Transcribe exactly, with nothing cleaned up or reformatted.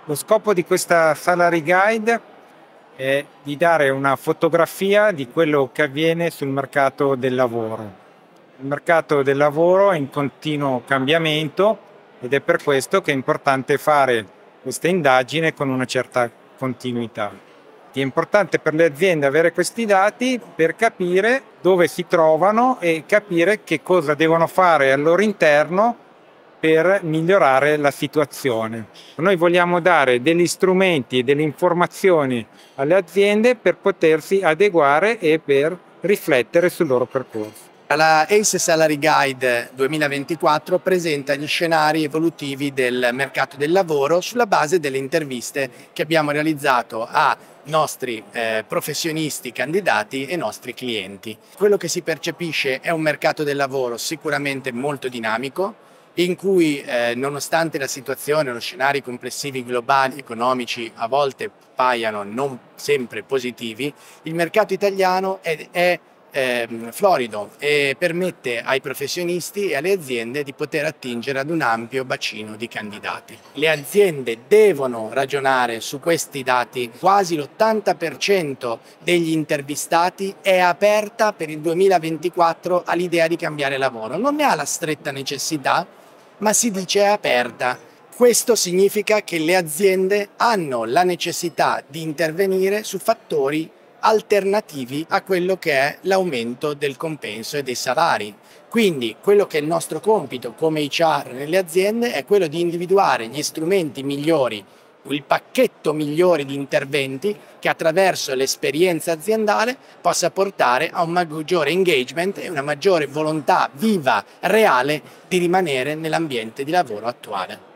Lo scopo di questa Salary Guide è di dare una fotografia di quello che avviene sul mercato del lavoro. Il mercato del lavoro è in continuo cambiamento ed è per questo che è importante fare questa indagine con una certa continuità. È importante per le aziende avere questi dati per capire dove si trovano e capire che cosa devono fare al loro interno per migliorare la situazione. Noi vogliamo dare degli strumenti e delle informazioni alle aziende per potersi adeguare e per riflettere sul loro percorso. La ACE Salary Guide duemilaventiquattro presenta gli scenari evolutivi del mercato del lavoro sulla base delle interviste che abbiamo realizzato a nostri eh, professionisti candidati e nostri clienti. Quello che si percepisce è un mercato del lavoro sicuramente molto dinamico, in cui eh, nonostante la situazione, lo scenari complessivi globali economici a volte paiano non sempre positivi, il mercato italiano è, è eh, florido e permette ai professionisti e alle aziende di poter attingere ad un ampio bacino di candidati. Le aziende devono ragionare su questi dati, quasi l'ottanta per cento degli intervistati è aperta per il duemilaventiquattro all'idea di cambiare lavoro, non ne ha la stretta necessità, ma si dice è aperta. Questo significa che le aziende hanno la necessità di intervenire su fattori alternativi a quello che è l'aumento del compenso e dei salari. Quindi quello che è il nostro compito come H R nelle aziende è quello di individuare gli strumenti migliori, il pacchetto migliore di interventi che attraverso l'esperienza aziendale possa portare a un maggiore engagement e una maggiore volontà viva, reale, di rimanere nell'ambiente di lavoro attuale.